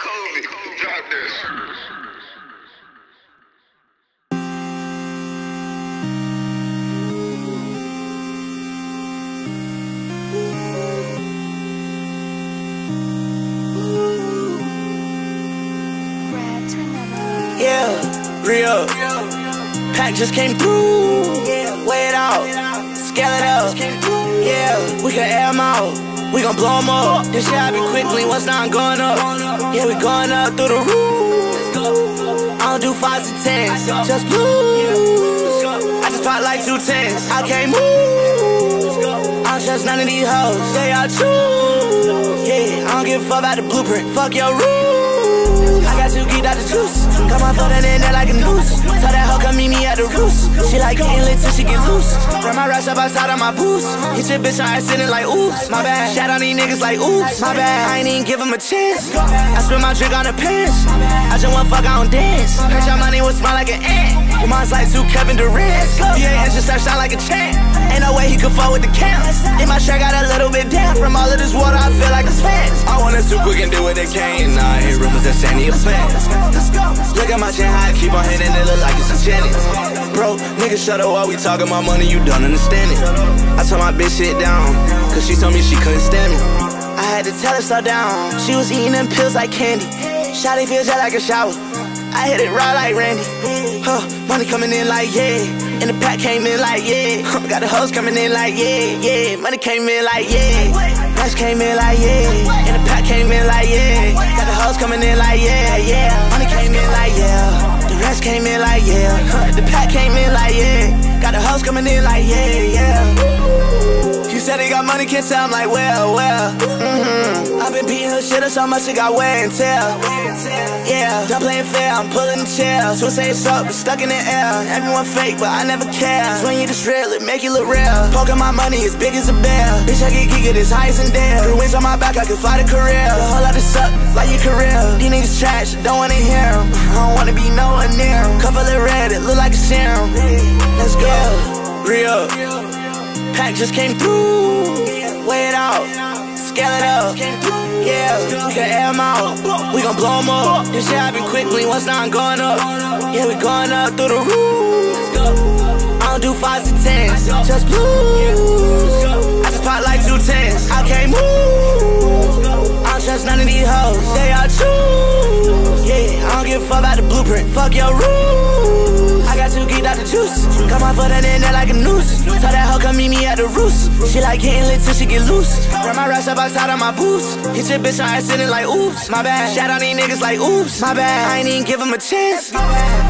COVID. Drop this. Yeah, real. Pack just came through. Weigh it out, scale it up. Yeah, we can air 'em out. We gon' blow 'em up. This shit happen quickly, once now I'm going up. Yeah, we going up through the roof. I don't do 5s and 10s, just blues. I just pop like 2 10s. I can't move. I don't trust none of these hoes, they all true. Yeah, I don't give a fuck about the blueprint, fuck your rules. I got 2 geeked out the juice. Got my foot in there like a noose. Tell that hoe come meet me at the roost. She like getting lit till she get loose. Run my racks up outside of my boots. Hit your bitch on her sitting like oops. My bad. Shout on these niggas like oops. My bad. I ain't even give him a chance. I spit my drink on the pants. I just want fuck, I don't dance. Heard your money would smell like an ant. Your mom's like 2 Kevin Durant. DAN just start sound like a champ. Ain't no way he could fall with the camp. In my shirt got a little bit damp. From all of this water I feel like it's fans. I want us too quick and do what they can. Nah, I hear rumors that Sandy a fan. Look at my chin high, keep on hitting it, look like it's enchanted. Bro, niggas shut up while we talking about money, you don't understand it. I told my bitch shit down, cause she told me she couldn't stand me. I had to tell her slow down, she was eating them pills like candy. Shawty feels just like a shower, I hit it raw like Randy. Money coming in like yeah, and the pack came in like yeah. Got the hoes coming in like yeah. Money came in like yeah. Rest came in like yeah, and the pack came in like yeah. Got the hoes coming in like yeah. Money came in like yeah, the rest came in like yeah. The pack came in like yeah. Got the hoes coming in like yeah. You said he got money, can't tell, I'm like well. I've been beating her shit up so much it got wear and tear. Yeah, done playing fair, I'm pulling the chair. So say it's up, but stuck in the air. Everyone fake, but I never care. When you just real, it make you look real. Poking my money as big as a bear. Bitch, I get geeked as high as in there. The wings on my back, I can fly the career. The whole lot of suck, like your career. These niggas trash, don't wanna hear them. I don't wanna be nowhere near them. Cup of the red, it look like a serum. Let's go, real. Pack just came through. Weigh it out, scale it up. Yeah, we can air 'em out. We gon' blow 'em up. This shit happen quickly, once now I'm going up. Yeah, we going up through the roof. I don't do 5s and 10s, just blues. I just pop like 2 10s. I can't move. I don't trust none of these hoes, they all true. Yeah, I don't give a fuck about the blueprint, fuck your rules. I got 2 geeked out the juice. Got my foot in there like a noose. Tell that hoe come meet me at the roost. She like getting lit till she get loose. Run my racks up outside of my boots. Hit your bitch on her sitting like oops. My bad. Shout on these niggas like oops. My bad. I ain't even give him a chance.